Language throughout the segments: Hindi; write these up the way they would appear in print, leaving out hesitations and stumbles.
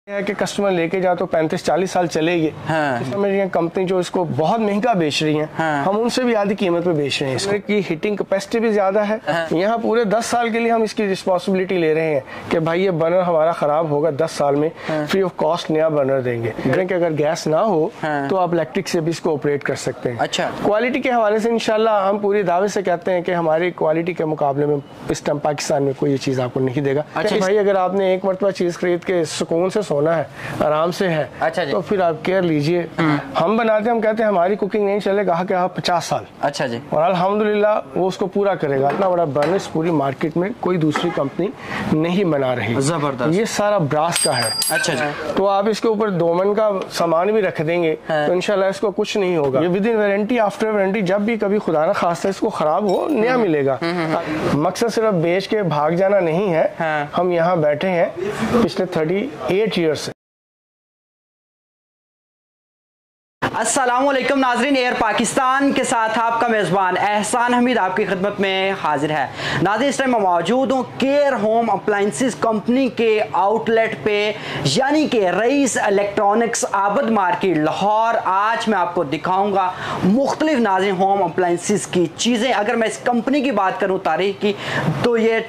है कि कस्टमर लेके जाओ तो 35-40 साल चलेगी। हाँ। इसमें कंपनी जो इसको बहुत महंगा बेच रही है, हाँ। हम उनसे भी आधी कीमत पे बेच रहे हैं। इसकी हीटिंग कैपेसिटी भी ज्यादा है। हाँ। यहाँ पूरे 10 साल के लिए हम इसकी रिस्पॉन्सिबिलिटी ले रहे हैं कि भाई ये बर्नर हमारा खराब होगा 10 साल में, फ्री ऑफ कॉस्ट नया बर्नर देंगे। कि अगर गैस ना हो तो आप इलेक्ट्रिक से भी इसको ऑपरेट कर सकते हैं। अच्छा। क्वालिटी के हवाले से इंशाल्लाह हम पूरी दावे से कहते हैं कि हमारी क्वालिटी के मुकाबले में इस टाइम पाकिस्तान में कोई ये चीज आपको नहीं देगा। अच्छा। भाई अगर आपने एक मरतबा चीज खरीद के सुकून से सोना है, आराम से है, अच्छा जी। तो फिर आप केयर लीजिए। हम बनाते हैं, हम कहते हैं हमारी कुकिंग नहीं चलेगा कि आप 50 साल। अच्छा जी। और अल्हम्दुलिल्लाह वो उसको पूरा करेगा। इतना बड़ा बर्नर पूरी मार्केट में कोई दूसरी कंपनी नहीं बना रही। जबरदस्त। ये सारा ब्रास का है। अच्छा जी। तो आप इसके ऊपर 2 मन का सामान भी रख देंगे तो इंशाल्लाह इसको कुछ नहीं होगा। ये within warranty, after warranty, जब भी कभी खुदा ना खास्ता इसको खराब हो नया मिलेगा। मकसद सिर्फ बेच के भाग जाना नहीं है। हम यहाँ बैठे हैं पिछले 38 ईयर से। अस्सलामुअलैकुम नाजरीन, एयर पाकिस्तान के साथ आपका मेज़बान एहसान हमीद आपकी खिदमत में हाजिर है। नाज़रीन, इस टाइम मैं मौजूद हूँ केयर होम अप्लाइंसेस कंपनी के आउटलेट पे, यानी कि रईस इलेक्ट्रॉनिक्स आबद मार्केट लाहौर। आज मैं आपको दिखाऊंगा मुख्तलिफ नाज़रीन होम अप्लाइंसेस की चीज़ें। अगर मैं इस कंपनी की बात करूँ तारीख की, तो ये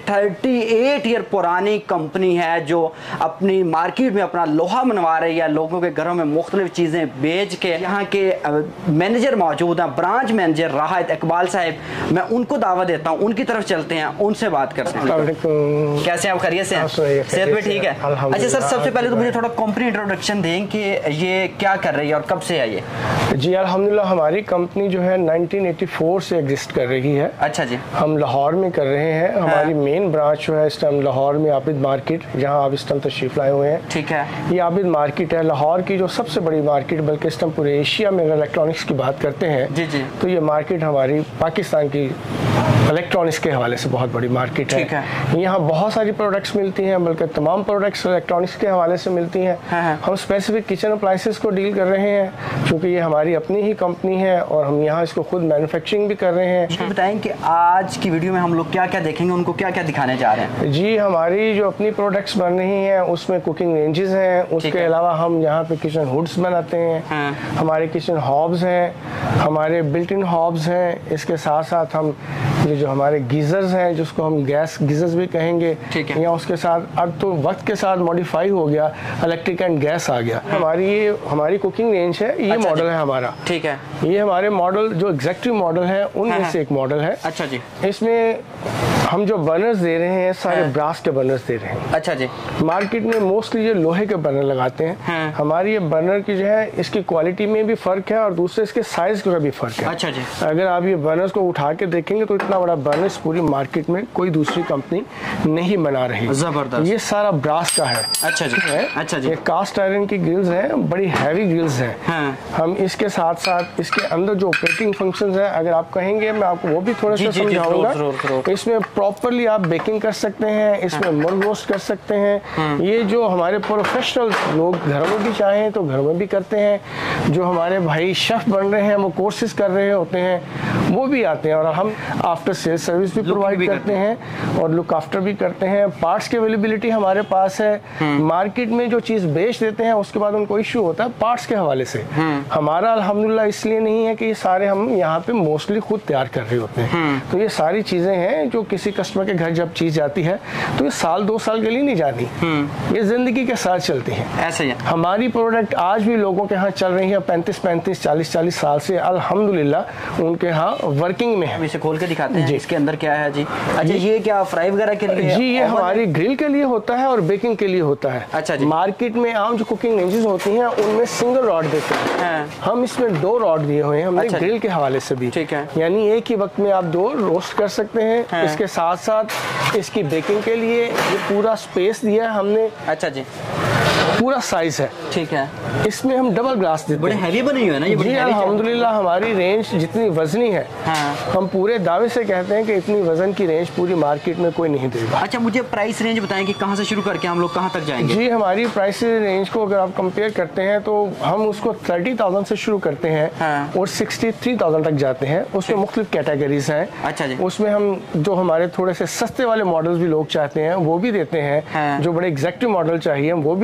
38 ईयर पुरानी कंपनी है जो अपनी मार्केट में अपना लोहा मनवा रही है, लोगों के घरों में मुख्तलिफ चीज़ें बेच के। यहाँ के मैनेजर मौजूद हैं, ब्रांच मैनेजर राहत इकबाल साहब। मैं उनको दावा देता हूँ, उनकी तरफ चलते हैं, उनसे बात करते हैं। कैसे आप, खैरियत से हैं? सेहत में ठीक है? अच्छा सर, सबसे पहले तो मुझे थोड़ा कंपनी इंट्रोडक्शन दें कि ये क्या कर रही है और कब से है ये? जी अल्हम्दुलिल्लाह, हमारी कंपनी जो है 1984 से एग्जिस्ट कर रही है। अच्छा जी। हम लाहौर में कर रहे हैं। हमारी मेन ब्रांच जो है इस टाइम लाहौर में आबिद मार्केट, जहाँ आप इस टाइम तशरीफ लाए हुए हैं। ठीक है। ये आबिद मार्केट है लाहौर की जो सबसे बड़ी मार्केट, बल्कि इस टाइम पूरे एशिया में अगर इलेक्ट्रॉनिक्स की बात करते हैं जी जी, तो ये मार्केट हमारी पाकिस्तान की इलेक्ट्रॉनिक्स के हवाले से बहुत बड़ी मार्केट है। यहाँ बहुत सारी प्रोडक्ट्स मिलती हैं, बल्कि तमाम प्रोडक्ट्स इलेक्ट्रॉनिक्स के हवाले से मिलती हैं। हम स्पेसिफिक किचन अप्लायंसेस को डील कर रहे हैं क्योंकि ये हमारी अपनी ही कंपनी है और हम यहाँ इसको खुद मैन्युफैक्चरिंग भी कर रहे हैं। बताएं कि आज की वीडियो में हम लोग क्या क्या देखेंगे, उनको क्या क्या दिखाने जा रहे हैं? जी, हमारी जो अपनी प्रोडक्ट्स बन रही हैं उसमें कुकिंग रेंजेस हैं, उसके अलावा हम यहाँ पे किचन हुड्स बनाते हैं। हमारे किचन हॉब्स हैं, हमारे बिल्ट इन हॉब्स हैं। इसके साथ साथ हम जो हमारे गीजर्स हैं, जिसको हम गैस गीजर्स भी कहेंगे, या उसके साथ अब तो वक्त के साथ मॉडिफाई हो गया, इलेक्ट्रिक एंड गैस आ गया। हमारी कुकिंग रेंज है, ये मॉडल है हमारा। ठीक है। ये हमारे मॉडल जो एग्जेक्टिव मॉडल है उनमें से एक मॉडल है। अच्छा जी। इसमें हम जो बर्नर्स दे रहे हैं सारे ब्रास के बर्नर्स दे रहे हैं। अच्छा जी। मार्केट में मोस्टली ये लोहे के बर्नर लगाते हैं। हमारी ये बर्नर की जो है इसकी क्वालिटी में भी फर्क है और दूसरे इसके साइज का भी फर्क है। अच्छा जी। अगर आप ये बर्नर्स को उठा के देखेंगे तो इतना बड़ा बर्नर्स पूरी मार्केट में कोई दूसरी कंपनी नहीं बना रही। जबरदस्त। ये सारा ब्रास का है। अच्छा जी। अच्छा जी। ये कास्ट आयरन की ग्रिल्स हैं, बड़ी हैवी ग्रिल्स हैं। हम इसके साथ साथ इसके अंदर जो ऑपरेटिंग फंक्शंस हैं, अगर आप कहेंगे मैं आपको वो भी थोड़ा सा समझाऊंगा। इसमें प्रॉपरली आप बेकिंग कर सकते हैं, इसमें मुर्ग रोस्ट कर सकते हैं। ये जो हमारे प्रोफेशनल लोग घरों में भी चाहें तो घरों में भी करते हैं। जो हमारे भाई शेफ बन रहे हैं, वो कोर्सेज कर रहे होते हैं, वो भी आते हैं। और हम आफ्टर सेल सर्विस भी प्रोवाइड करते हैं और लुक आफ्टर भी करते हैं। पार्ट्स की अवेलेबिलिटी हमारे पास है। मार्केट में जो चीज बेच देते हैं उसके बाद उनको इश्यू होता है पार्ट्स के हवाले से। हमारा अल्हम्दुलिल्लाह इसलिए नहीं है कि ये सारे हम यहाँ पे मोस्टली खुद तैयार कर रहे होते हैं। तो ये सारी चीजें हैं जो किसी कस्टमर के घर जब चीज जाती है तो ये साल 2 साल के लिए नहीं जाती, ये जिंदगी के साथ चलती है। ऐसे ही हमारी प्रोडक्ट आज भी लोगों के यहाँ चल रही है 35-35, 40-40 साल से अल्हम्दुलिल्लाह उनके यहाँ वर्किंग में है। इसे खोल के दिखाते हैं जी। इसके अंदर क्या है जी? अच्छा, ये क्या फ्राई वगैरह के लिए? जी, ये हमारी ग्रिल के लिए होता है और बेकिंग के लिए होता है। अच्छा जी। मार्केट में आम जो कुकिंग रेंजेस होती हैं उनमें सिंगल रॉड देते हैं। हम इसमें 2 रॉड दिए हुए हैं हमने। अच्छा, ग्रिल के हवाले से भी। ठीक है। यानी एक ही वक्त में आप 2 रोस्ट कर सकते हैं। इसके साथ साथ इसकी बेकिंग के लिए ये पूरा स्पेस दिया है हमने। अच्छा जी। पूरा साइज है। ठीक है। इसमें हम डबल ग्लास देते हैं। बड़े हैवी बनी हुई है ना ये? जी अल्हम्दुलिल्लाह, हमारी रेंज जितनी वजनी है, हम पूरे दावे से कहते हैं कि इतनी वजन की रेंज पूरी मार्केट में कोई नहीं देगा। अच्छा, मुझे प्राइस रेंज बताएं कि कहाँ से शुरू करके हम लोग कहाँ तक जाएंगे? जी, हमारी प्राइस रेंज को अगर आप कंपेयर करते हैं तो हम उसको 30,000 से शुरू करते हैं और 63,000 तक जाते हैं। उसमें मुख्तलिफ कैटेगरीज हैं। अच्छा जी। उसमें हम जो हमारे थोड़े से सस्ते वाले मॉडल्स भी लोग चाहते हैं वो भी देते हैं। जो बड़े एग्जैक्टिव मॉडल चाहिए हम वो भी देंगे।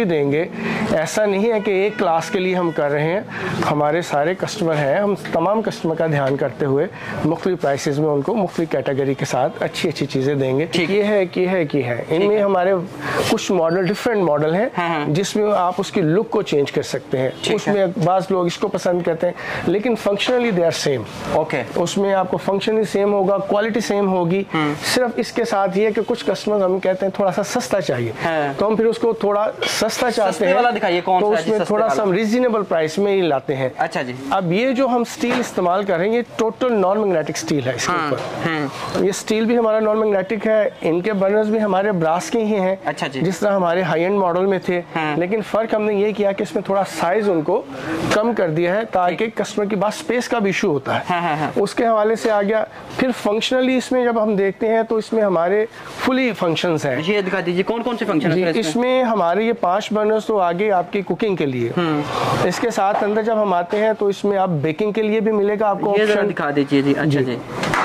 करेंगे। ऐसा नहीं है कि एक क्लास के लिए हम कर रहे हैं, हमारे सारे कस्टमर हैं, हम तमाम कस्टमर का ध्यान करते हुए मुख्तलिफ प्राइसेस में उनको मुख्तलिफ कैटेगरी के साथ अच्छी अच्छी चीज़ें देंगे। ये है कि है इनमें हमारे कुछ मॉडल डिफरेंट मॉडल हैं जिसमें आप उसकी लुक को चेंज कर सकते हैं। उसमें बाज़ लोग इसको पसंद करते हैं लेकिन functionally they are same. Okay, उसमें आपको फंक्शनली सेम होगा, क्वालिटी सेम होगी। सिर्फ इसके साथ ये कि कुछ कस्टमर हम कहते हैं थोड़ा सा सस्ता चाहिए, तो हम फिर उसको थोड़ा सस्ता चाहते हैं वाला दिखाइए, कौन तो सा उसमें थोड़ा सा रीजनेबल प्राइस में ही लाते हैं। अच्छा जी। अब ये जो हम स्टील इस्तेमाल कर रहे हैं ये टोटल नॉन मैग्नेटिक स्टील है। इसके ऊपर ये स्टील भी हमारा नॉन मैग्नेटिक है, इनके बर्नर्स भी हमारे ब्रास के ही हैं। अच्छा जी। जिस तरह हमारे हाई एंड मॉडल में थे, लेकिन फर्क हमने ये किया कि इसमें थोड़ा साइज उनको कम कर दिया है ताकि कस्टमर के पास स्पेस का भी इशू होता है। उसके हवाले से आ गया। फिर फंक्शनली इसमें जब हम देखते हैं तो इसमें हमारे फुली फंक्शंस हैं। ये दिखा दीजिए कौन कौन से फंक्शन है इसमें हमारे ये 5 बर्नर्स तो आगे आपकी कुकिंग के लिए। इसके साथ अंदर जब हम आते हैं तो इसमें आप बेकिंग के लिए भी मिलेगा आपको ऑप्शन। दिखा दीजिए जी। अच्छा जी।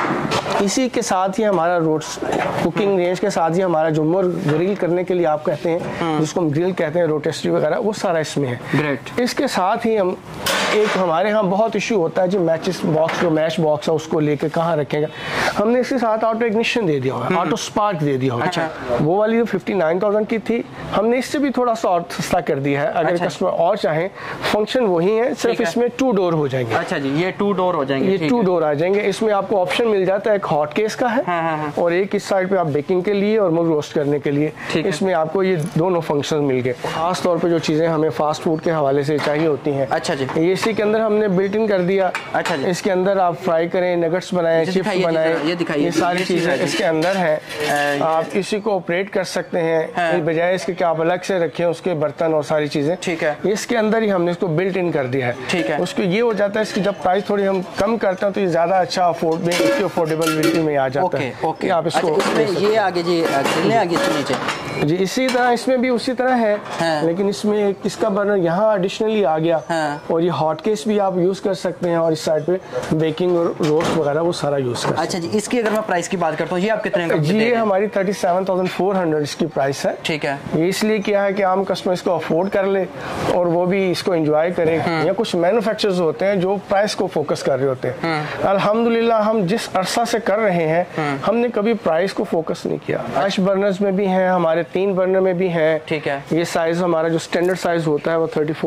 इसी के साथ ही हमारा रोस्ट कुकिंग रेंज के साथ ही हमारा जो मोर ग्रिल करने के लिए आप कहते हैं, जिसको हम ग्रिल कहते हैं, रोटेस्ट्री वगैरह, वो सारा इसमें है। ग्रेट। इसके साथ ही हम एक हमारे यहाँ बहुत इशू होता है जी मैचिस बॉक्स, जो मैच बॉक्स है उसको लेके कहाँ रखेगा। हमने इसके साथ ऑटो इग्निशन दे दिया होगा, ऑटो स्पार्क दे दिया होगा। अच्छा। वो वाली जो 59,000 की थी हमने इससे भी थोड़ा सा और सस्ता कर दिया है। अगर कस्टमर और चाहें, फंक्शन वही है, सिर्फ इसमें 2 डोर हो जाएंगे। अच्छा जी, ये 2 डोर हो जाएंगे। ये 2 डोर आ जाएंगे। इसमें आपको ऑप्शन मिल जाता है, एक हॉट केस का है और एक इस साइड पे आप बेकिंग के लिए और मुर्ग रोस्ट करने के लिए। इसमें आपको ये दोनों फंक्शन मिल गए। खास तौर पे जो चीजें हमें फास्ट फूड के हवाले से चाहिए होती हैं। अच्छा जी। ये इसी के अंदर हमने बिल्ट इन कर दिया। अच्छा जी। इसके अंदर आप फ्राई करें, नगेट्स बनाएं, चिप्स बनाएं, ये सारी चीजें इसके अंदर है। आप इसी को ऑपरेट कर सकते हैं, बजाय इसके कि आप अलग से रखें उसके बर्तन और सारी चीजें। ठीक है। इसके अंदर ही हमने इसको बिल्ट इन कर दिया है। ठीक है। उसको ये हो जाता है, इसकी जब प्राइस थोड़ी हम कम करते हैं तो ये ज्यादा अच्छा अफोर्डेबिलिटी में आ जाता है। ओके। आप इसको ये आगे जी ग्रिलें आगे नीचे जी इसी तरह इसमें भी उसी तरह है। लेकिन इसमें इसका बर्नर यहाँ एडिशनली आ गया और ये हॉट केस भी आप यूज कर सकते हैं और इस साइड पे बेकिंग और रोस्ट वगैरह वो सारा यूज कर। अच्छा जी। इसकी अगर मैं प्राइस की बात करता हूँ, ये आप कितने का जी? ये हमारी 37,400 इसकी प्राइस है। ठीक है। ये इसलिए किया है कि आम कस्टमर इसको अफोर्ड कर ले और वो भी इसको एंजॉय करे। या कुछ मैन्युफैक्चरर्स होते हैं जो प्राइस को फोकस कर रहे होते हैं। अल्हम्दुलिल्लाह हम जिस अरसा से कर रहे हैं हमने कभी प्राइस को फोकस नहीं किया। 5 बर्नर्स में भी हैं, हमारे 3 बर्नर में भी हैं। ठीक है। ये साइज हमारा जो स्टैंडर्ड साइज होता है वो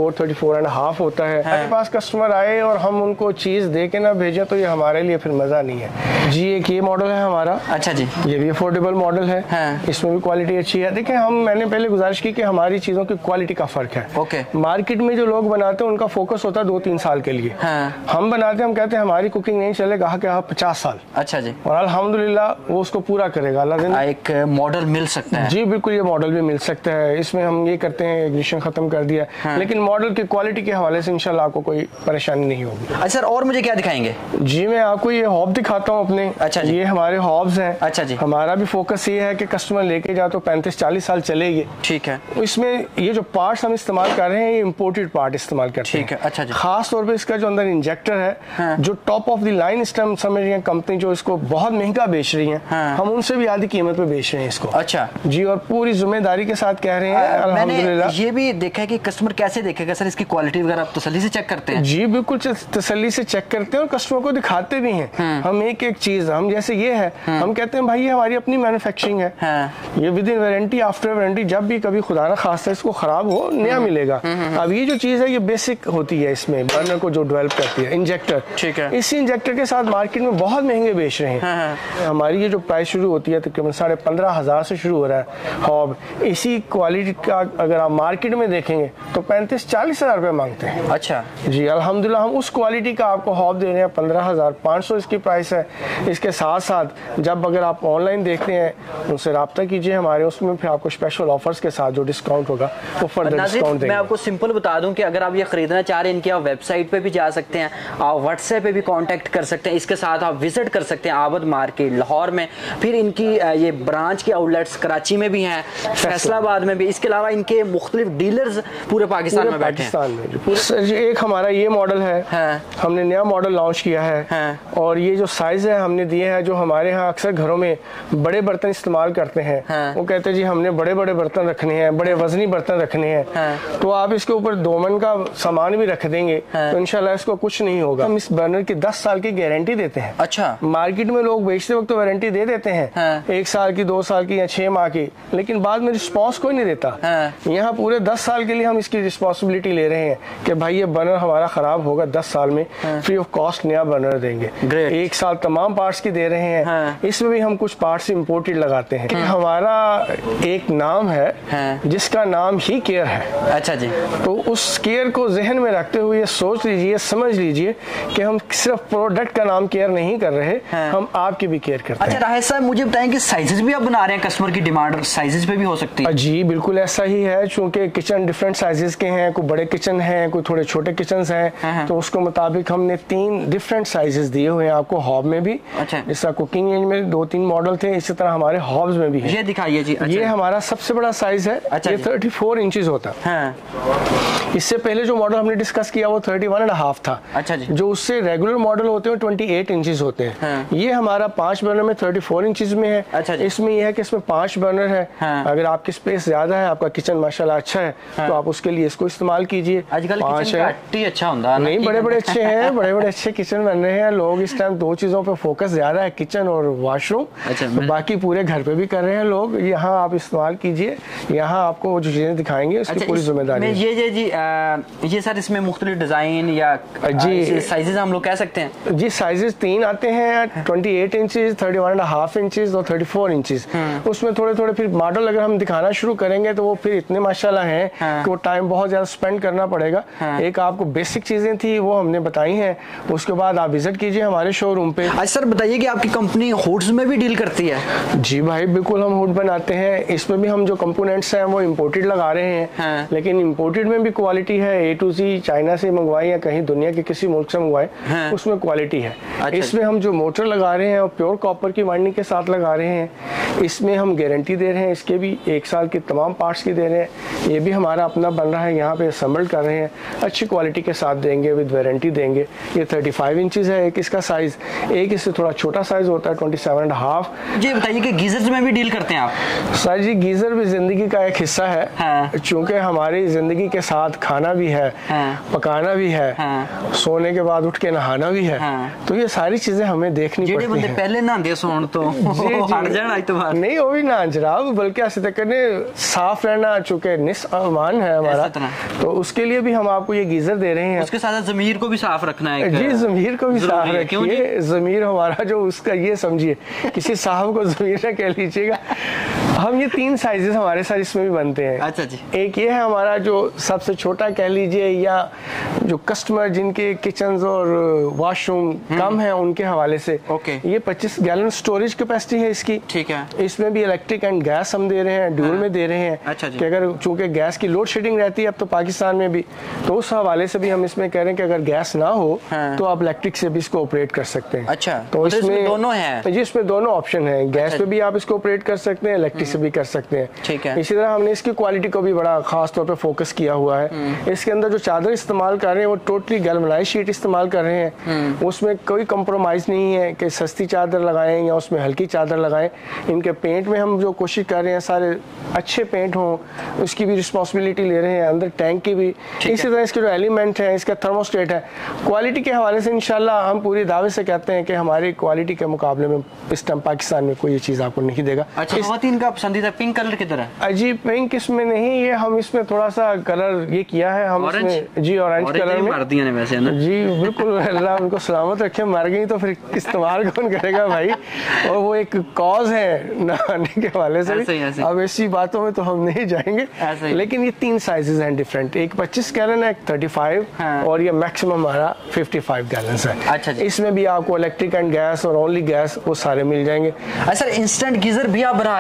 34.5 होता है। हमारे पास कस्टमर आए और हम उनको चीज दे के ना भेजे तो ये हमारे लिए फिर मजा नहीं है जी। एक ये मॉडल है हमारा। अच्छा जी। ये भी अफोर्डेबल मॉडल है। इसमें भी क्वालिटी अच्छी है। देखिए मैंने पहले गुजारिश की कि हमारी चीजों की क्वालिटी का फर्क है। ओके। मार्केट में जो लोग बनाते हैं उनका फोकस होता है 2-3 साल के लिए। हम बनाते हैं, हम कहते हैं हमारी कुकिंग नहीं चलेगा कि 50 साल। अच्छा जी। और अल्हम्दुलिल्लाह वो उसको पूरा करेगा। एक मॉडल मिल सकता है जी, बिल्कुल ये मॉडल भी मिल सकता है। इसमें हम ये करते हैं, इग्निशन खत्म कर दिया। लेकिन मॉडल की क्वालिटी के हवाले से इंशाल्लाह आपको कोई परेशानी नहीं होगी। अच्छा सर, और मुझे क्या दिखाएंगे? जी मैं आपको ये हॉब दिखाता हूँ अपने। अच्छा जी। ये हमारे हॉब्स हैं। अच्छा जी। हमारा भी फोकस ये है कि कस्टमर लेके जाए तो 35-40 साल चलेगी। ठीक है। इसमें ये जो पार्ट्स हम इस्तेमाल कर रहे हैं ये इम्पोर्टेड पार्ट इस्तेमाल करते हैं। ठीक है। अच्छा जी। खास तौर पर इसका जो अंदर इंजेक्टर है, जो top of the line system समझ रही है कंपनी जो इसको बहुत महंगा बेच रही है, हम उनसे भी आधी कीमत पे बेच रहे हैं इसको। अच्छा जी। और पूरी जिम्मेदारी के साथ कह रहे हैं अल्हम्दुलिल्लाह। ये भी देखा है कि कस्टमर कैसे देखेगा सर इसकी क्वालिटी वगैरह आप तसल्ली से चेक करते हैं? जी बिल्कुल तसल्ली से चेक करते हैं और कस्टमर को दिखाते भी हैं। हम एक चीज हम जैसे ये है, हम कहते हैं भाई ये हमारी अपनी मैन्युफैक्चरिंग है। ये within warranty, after warranty, जब भी कभी खुदा ना खास्ता इसको खराब हो नया मिलेगा। अब ये जो चीज है ये बेसिक होती है इसमें बर्नर को जो डेवलप करती है इंजेक्टर। ठीक है। इसी इंजेक्टर के साथ मार्केट में बहुत महंगे बेच रहे हैं। हमारी ये जो प्राइस शुरू होती है तकरीबन 15,500 से शुरू हो रहा है हॉब। इसी क्वालिटी का अगर आप मार्केट में देखेंगे तो 35-40 हजार रुपए मांगते हैं। अच्छा जी। अल्हम्दुलिल्लाह हम उस क्वालिटी का आपको हॉब दे रहे हैं 15,500 इसकी प्राइस है। इसके साथ साथ जब अगर आप ऑनलाइन देखते हैं उनसे रब्ता कीजिए हमारे, उसमें फिर आपको स्पेशल ऑफर्स के साथ जो डिस्काउंट होगा वो फर्दर डिस्काउंट देंगे। मैं आपको सिंपल बता दूं कि अगर आप ये खरीदना चाह रहे हैं इनकी, आप वेबसाइट पे भी जा सकते हैं, आप व्हाट्सएप पे भी कांटेक्ट कर सकते हैं। इसके साथ आप विजिट कर सकते हैं आबद मार्केट लाहौर में। फिर इनकी ये ब्रांच के आउटलेट्स कराची में भी हैं हैं, फैसलाबाद में भी, इसके अलावा इनके मुख्तलिफ डीलर्स पूरे पाकिस्तान में बैठे हैं। सर जी एक हमारा ये मॉडल है, हमने नया मॉडल लॉन्च किया है और ये जो साइज है हमने दिए हैं, जो हमारे यहाँ अक्सर घरों में बड़े बर्तन इस्तेमाल करते हैं, वो कहते हैं जी हमने बड़े बड़े बर्तन रखने हैं, बड़े वजनी बर्तन रखने हैं, तो आप इसके ऊपर 2 मन का सामान भी रख देंगे तो इंशाल्लाह इसको कुछ नहीं होगा। हम इस बर्नर की 10 साल की गारंटी देते हैं। अच्छा, मार्केट में लोग बेचते वक्त तो वारंटी दे देते हैं 1 साल की, 2 साल की या 6 माह की, लेकिन बाद में रिस्पॉन्स कोई नहीं देता। यहाँ पूरे 10 साल के लिए हम इसकी रिस्पॉन्सिबिलिटी ले रहे हैं कि भाई ये बर्नर हमारा खराब होगा 10 साल में फ्री ऑफ कॉस्ट नया बर्नर देंगे। 1 साल तमाम पार्ट्स की दे रहे हैं, इसमें भी हम कुछ पार्ट्स इंपोर्टेड लगाते हैं। हमारा एक नाम है जिसका नाम ही केयर है। अच्छा जी, तो उस केयर को जहन में रखते हुए सोच लीजिए, समझ लीजिए कि हम सिर्फ प्रोडक्ट का नाम केयर नहीं कर रहे, हम आपकी भी केयर करते हैं। अच्छा राहिल साहब, मुझे बताएं कि साइजेस भी आप बना रहे हैं, कस्टमर की डिमांड साइजेस पे भी हो सकती है? जी बिल्कुल ऐसा ही है, चूंकि किचन डिफरेंट साइजेस के हैं, कोई बड़े किचन हैं, कोई थोड़े छोटे किचन हैं, तो उसके मुताबिक हमने 3 डिफरेंट साइजेस दिए हुए हैं आपको हॉब में भी। अच्छा, जैसा कुकिंग रेंज में 2-3 मॉडल थे, इसी तरह हमारे हॉब्स में भी है। ये दिखाइए जी। ये हमारा सबसे बड़ा साइज है। अच्छा, ये 34 इंचेस होता है। इससे पहले जो मॉडल हमने डिस्कस किया वो 31.5 था। अच्छा जी, जो उससे रेगुलर मॉडल होते हैं 28 इंचेस होते हैं। ये हमारा 5 बर्नर में 34 इंचेस में है। अच्छा, इसमें यह है कि इसमें 5 बर्नर है। अगर आपकी स्पेस ज्यादा है, आपका किचन माशाल्लाह अच्छा है, तो आप उसके लिए इसको इस्तेमाल कीजिए। आजकल किचन का अच्छा होता है नहीं, बड़े बड़े अच्छे हैं, बड़े बड़े अच्छे किचन बन रहे हैं। लोग इस टाइम 2 चीजों पे फोकस ज्यादा है, किचन और वॉशरूम। अच्छा, तो बाकी पूरे घर पे भी कर रहे हैं लोग। यहाँ आप इस्तेमाल कीजिए, यहाँ आपको जो चीजें दिखाएंगे उसकी पूरी जिम्मेदारी। ये सर इसमें मुख्तलिफ डिजाइन या जी साइजेस हम लोग कह सकते हैं? जी साइजेस 3 आते हैं, 28 इंचेस, 31.5 इंचेस और 34 इंचेस। उसमें थोड़े थोड़े फिर मॉडल अगर हम दिखाना शुरू करेंगे तो वो फिर इतने माशाल्लाह हैं कि वो टाइम बहुत ज्यादा स्पेंड करना पड़ेगा। एक आपको बेसिक चीजें थी वो हमने बताई हैं, उसके बाद आप विजिट कीजिए हमारे शोरूम पे। अच्छा सर बताइए कि आपकी कंपनी हुड्स में भी डील करती है? जी भाई बिल्कुल, हम हुड बनाते हैं। इसमें भी हम जो कंपोनेंट्स हैं वो इम्पोर्टेड लगा रहे हैं, लेकिन इम्पोर्टेड में भी क्वालिटी है। A to Z चाइना से मंगवाए या कहीं दुनिया के किसी मुल्क से मंगवाए, उसमें क्वालिटी है। अच्छा, इसमें हम जो मोटर लगा रहे हैं और प्योर कॉपर की वाइंडिंग के साथ लगा रहे हैं। इसमें हम गारंटी दे रहे हैं, इसके भी 1 साल के तमाम पार्ट्स की दे रहे हैं। ये भी हमारा अपना बन रहा है, यहाँ पे असेंबल कर रहे हैं, अच्छी क्वालिटी के साथ देंगे, विद वारंटी देंगे। ये 35 इंचेस है एक इसका साइज, एक इससे थोड़ा छोटा साइज होता है 27.5। जी बताइए कि गीजर में भी डील करते हैं आप? सर जी गीजर भी जिंदगी का एक हिस्सा है, चूंकि हमारी जिंदगी के साथ खाना भी है, पकाना भी है, सोने के बाद उठ के नहाना भी है, तो ये सारी चीजें हमें देखनी पड़ती हैं। पहले नहाते सोन तो नहीं, वो भी ना जनाब, बल्कि ऐसे तक साफ रहना चूंकि निस्मान है हमारा, तो उसके लिए भी हम आपको ये गीजर दे रहे हैं। उसके साथ ज़मीर को भी साफ रखना है। जी ज़मीर को भी साफ रखिए। ज़मीर हमारा जो उसका ये समझिए, किसी साहब को ज़मीर ना कह लीजिएगा। हम ये 3 साइजेस हमारे साथ इसमें भी बनते हैं। अच्छा जी, एक ये है हमारा जो सबसे छोटा कह लीजिए, या जो कस्टमर जिनके किचन और वॉशरूम कम है उनके हवाले से। ओके, ये 25 गैलन स्टोरेज कैपेसिटी है इसकी। ठीक है, इसमें भी इलेक्ट्रिक एंड गैस हम दे रहे हैं, ड्यूल में दे रहे हैं। अच्छा जी, कि अगर चूंकि गैस की लोड शेडिंग रहती है अब तो पाकिस्तान में भी, तो उस हवाले से भी हम इसमें कह रहे हैं कि अगर गैस ना हो तो आप इलेक्ट्रिक से भी इसको ऑपरेट कर सकते हैं। अच्छा, तो इसमें दोनों है जी, इसमें दोनों ऑप्शन है। गैस पे भी आप इसको ऑपरेट कर सकते हैं, इलेक्ट्रिक से भी कर सकते हैं। ठीक है, इसी तरह हमने इसकी क्वालिटी को भी बड़ा खास तौर पे फोकस किया हुआ है। इसके अंदर जो चादर इस्तेमाल कर रहे हैं वो टोटली गैल्वनाइज्ड शीट इस्तेमाल कर रहे हैं। उसमें कोई कंप्रोमाइज नहीं है कि सस्ती चादर लगाएं या उसमें हल्की चादर लगाएं। इनके पेंट में हम जो कोशिश कर रहे हैं सारे अच्छे पेंट हों, उसकी भी रिस्पॉन्सिबिलिटी ले रहे हैं, अंदर टैंक की भी। इसी तरह इसके जो एलिमेंट है, इसका थर्मोस्टेट है, क्वालिटी के हवाले से इंशाल्लाह हम पूरी दावे से कहते हैं कि हमारी क्वालिटी के मुकाबले में इस टाइम पाकिस्तान में कोई ये चीज़ आपको नहीं देगा। अच्छा, ख़वातीन का पसंदीदा पिंक कलर की तरह? अजीब पिंक इसमें नहीं, ये हम इसमें थोड़ा सा कलर ये किया है हम इसमें। जी ऑरेंज कलर में मार दिया ने वैसे ना जी, बिल्कुल। अल्लाह उनको सलामत रखे, मर गई तो फिर इस्तेमाल कौन करेगा भाई। और वो एक कॉज है नहाने के हवाले से भी। अब ऐसी बातों में तो हम नहीं जाएंगे, लेकिन ये 3 साइजेस हैं डिफरेंट। एक 25 गैलन है, एक 35 और ये मैक्सिमम हमारा 55 गैलन है। अच्छा, इसमें भी आपको इलेक्ट्रिक एंड गैस और ओनली गैस वो सारे मिल जाएंगे। सर इंस्टेंट गीजर भी आप बना रहे हैं आपकी कंपनी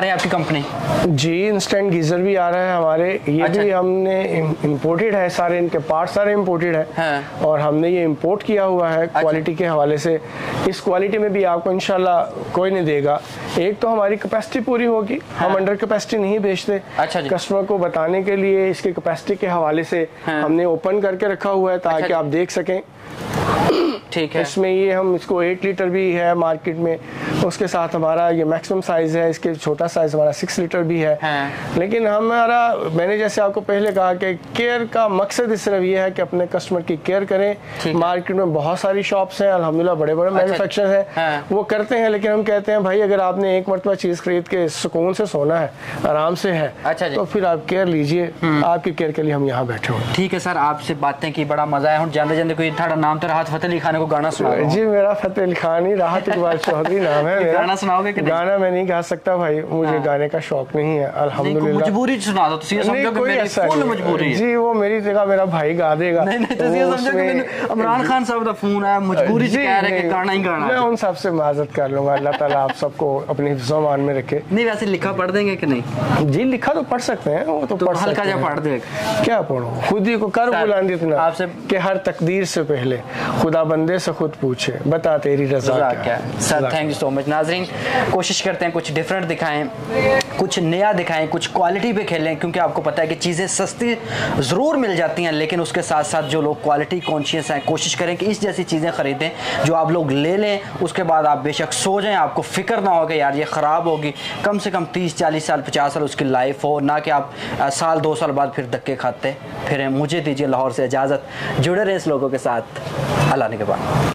कंपनी। जी, इंस्टेंट गीजर भी आ रहा है हमारे, ये अच्छा। भी हमने इंपोर्टेड है, सारे इनके पार्ट सारे इंपोर्टेड है। हाँ। और हमने ये इंपोर्ट किया हुआ है क्वालिटी के हवाले से। इस क्वालिटी में भी आपको इंशाल्लाह कोई नहीं देगा। एक तो हमारी कैपेसिटी पूरी होगी, हम अंडर कैपेसिटी नहीं बेचते। अच्छा जी। कस्टमर को बताने के लिए इसके कैपेसिटी के हवाले से हमने ओपन करके रखा हुआ है ताकि आप देख सकें। ठीक है। इसमें ये हम इसको 8 लीटर भी है मार्केट में, उसके साथ हमारा ये मैक्सिमम साइज है, इसके छोटा साइज हमारा 6 लीटर भी है। लेकिन हमारा, मैंने जैसे आपको पहले कहा कि केयर का मकसद सिर्फ ये है कि अपने कस्टमर की केयर करें। मार्केट में बहुत सारी शॉप्स हैं अल्हम्दुलिल्लाह, बड़े बड़े मैन्युफैक्चरर हैं, वो करते हैं, लेकिन हम कहते हैं भाई अगर आपने एक मरतबा चीज खरीद के सुकून से सोना है, आराम से है, तो फिर आप केयर लीजिए। आपकी केयर के लिए हम यहाँ बैठे हुए। ठीक है सर, आपसे बातें की बड़ा मजा है। जाते जाते कोई थोड़ा नाम तो राहत फतेह अली खान को गाना सुना। जी, मेरा फतेह अली खान ही, राहत इकबाल चौधरी नाम है मेरा। गाना सुनाओगे कि नहीं? गाना मैं नहीं गा सकता भाई, मुझे गाने का शौक नहीं है अल्हम्दुलिल्लाह। मजबूरी सुना दो, तो समझो कि मेरी फुल मजबूरी है। जी, वो मेरी जगह मेरा भाई गा देगा। नहीं तो ये समझो कि मैंने इमरान खान साहब का फोन आया, मजबूरी से कह रहे हैं कि गाना ही गाना। मैं उन सब से माजरत कर लूंगा, अल्लाह ताला आप सबको अपने हिफ्ज़-ओ-मान में रखे। नहीं, वैसे लिखा पढ़ देंगे कि नहीं? जी, लिखा तो पढ़ सकते हैं, वो तो पढ़ हल्का जा पढ़ दे। क्या पढ़ो, खुद ही को कर बुलंद इतना आपसे कि हर तकदीर से पहले खुदा बंदे से खुद पूछे, बता तेरी रज़ा क्या। Sir thank you so much. नाज़रीन, कोशिश करते हैं कुछ डिफरेंट दिखाएं, कुछ नया दिखाएं, कुछ क्वालिटी पे खेलें, क्योंकि आपको पता है कि चीज़ें सस्ती ज़रूर मिल जाती हैं, लेकिन उसके साथ साथ जो लोग क्वालिटी कॉन्शियस हैं, कोशिश करें कि इस जैसी चीज़ें ख़रीदें जो आप लोग ले लें, उसके बाद आप बेशक सो जाएं, आपको फ़िक्र ना हो कि यार ये ख़राब होगी। कम से कम 30, 40 साल, 50 साल उसकी लाइफ हो, ना कि आप साल 2 साल बाद फिर धक्के खाते फिर। मुझे दीजिए लाहौर से इजाज़त, जुड़े रहे इस लोगों के साथ। अल्लाह ने के बाद।